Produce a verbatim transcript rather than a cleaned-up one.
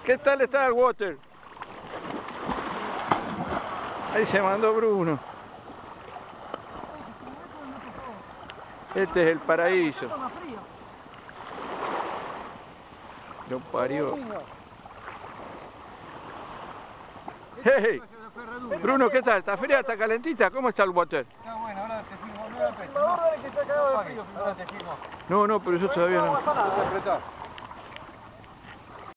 ¿Qué tal está el water? Ahí se mandó Bruno. Este es el paraíso. Lo parió. Hey, Bruno, ¿qué tal? ¿Está fría? ¿Está calentita? ¿Cómo está el water? Está bueno, ahora te firmo. No la pesca. Ahora te firmo. No, no, pero yo todavía no. Voy a apretar.